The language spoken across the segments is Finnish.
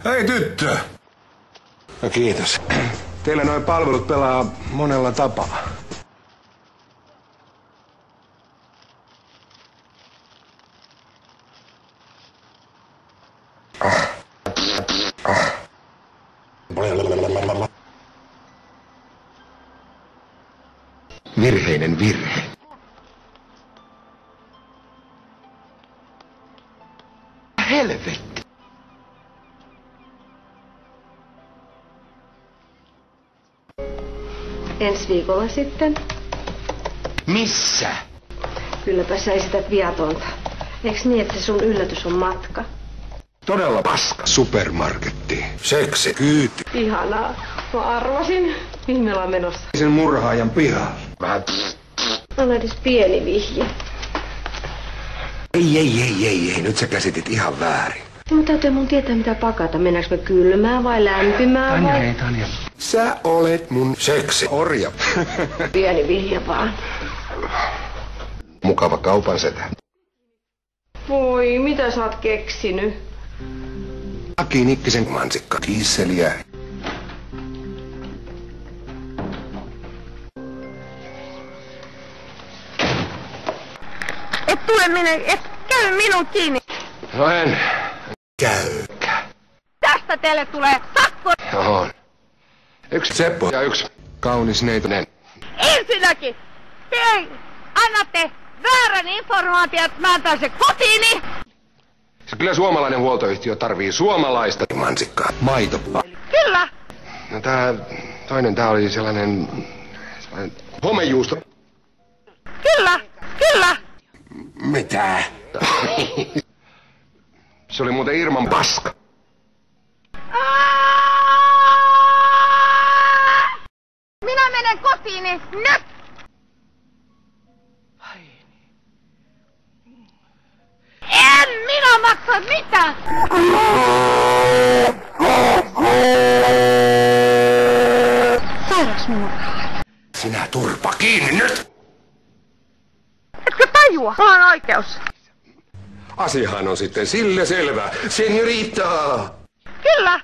Hei tyttö! No kiitos. Teillä nuo palvelut pelaa monella tapaa. Virheinen virhe. Helvetti. Ensi viikolla sitten. Missä? Kylläpä sä esität viatonta. Eiks niin, että se sun yllätys on matka? Todella paska. Supermarketti. Seksi. Kyyti. Ihanaa. Mä arvasin. Mihin me ollaan menossa? Sen murhaajan pihalle. Vähän. On edes pieni vihje. Ei. Nyt sä käsitit ihan väärin. No, täytyy mun tietää mitä pakata. Mennäänkö me kylmään vai lämpimään Tanja, vai? hei Tanja. Sä olet mun seksi orja. Pieni vihje vaan. Mukava kaupan setä. Voi, mitä sä oot keksinyt? Aki Nikkisen mansikka. Kiisseliä. Et käy minun kiinni. No en. Käykä. Tästä teille tulee sakko. On. Yksi Seppo ja yksi kaunis neitonen. Ensinnäkin te annatte väärän informaation, että mä antaisin kotiini. Kyllä suomalainen huoltoyhtiö tarvii suomalaista mansikkaa. Maito. Kyllä. No tää oli sellainen homejuusto. Kyllä. Mitä? Se oli muuten Irman paska. Minä menen kotiini nyt. En minä maksa mitään. Sairasmurhaa. Sinä turpa kiinni nyt! Etkö tajua? Mulla on oikeus. Asiahan on sitten sille selvä. Senorita! Kyllä.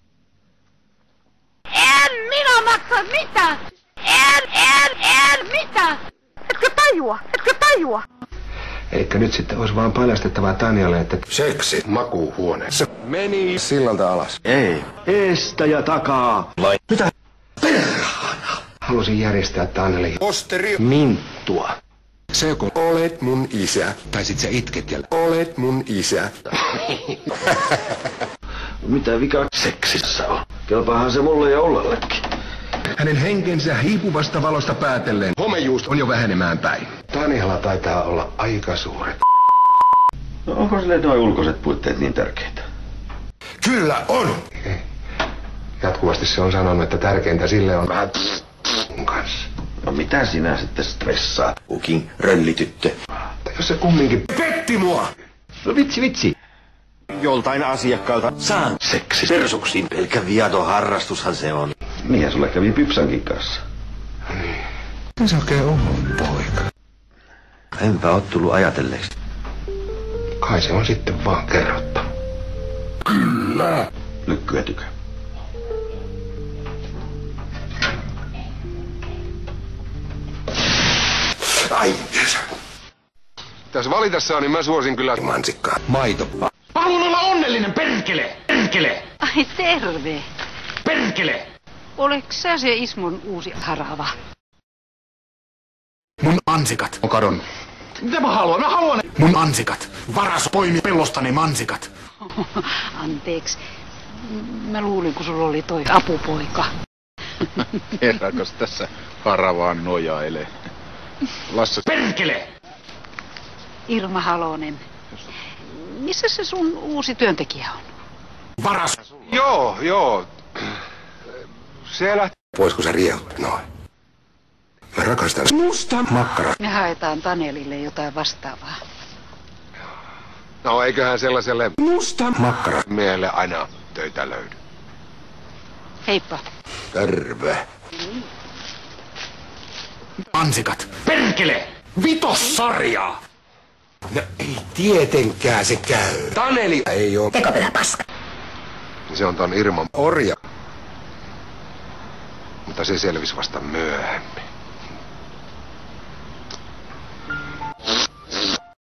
En minä maksa mitään. En mitään. Etkö tajua? Elikkä nyt sitten olisi vaan paljastettava Tanjalle, että seksi makuuhuoneessa meni sillalta alas. Ei. Eestä takaa. Vai mitä? Perhana! Halusin järjestää Tanjalle posteri minttua. Se kun olet mun isä, tai sit sä itket ja olet mun isä. Mitä vika seksissä on? Kelpaahan se mulle ja Ollallekin. Hänen henkensä hiipuvasta valosta päätellen homejuusto on jo vähenemään päin. Tanjalla taitaa olla aika suuret. No onko sille nuo ulkoiset puitteet niin tärkeitä? Kyllä on! Jatkuvasti se on sanonut, että tärkeintä sille on vähän kanssa. No mitä sinä sitten stressaat, kukin röllityttö? Jos se kumminkin petti mua! No vitsi. Joltain asiakkaalta saan seksi persuksiin. Pelkä viaton harrastushan se on. Niinhän sulle kävi Pypsankin kanssa. Niin. Se oikein on poika. Enpä oo tullut ajatelleeksi. Kai se on sitten vaan kerrottu. Kyllä. Lykkyä tykö. Ai, tässä valitessaan niin mä suosin kyllä mansikkaa. Maito. Haluan olla onnellinen, perkele! Ai terve. Perkele! Oleks sä se Ismon uusi harava? Mun mansikat on kadonnut. Mitä mä haluan? Mä haluan mun mansikat. Varas poimi pellostani mansikat. Anteeksi. Mä luulin, kun sulla oli toi apupoika. Herrakas tässä haravaan nojailee. Lasse. Perkele! Irma Halonen. Missä se sun uusi työntekijä on? Varas. Joo. Se lähti pois, kun sä riehut noin. Mä rakastan musta makkara. Me haetaan Tanelille jotain vastaavaa. No eiköhän sellaiselle musta makkara miehelle aina töitä löydy. Heippa. Terve. Mansikat. Perkele! Vitossarjaa! No ei tietenkään se käy. Taneli ei oo Tekopyhä paska. Se on ton Irman orja. Mutta se selvisi vasta myöhemmin.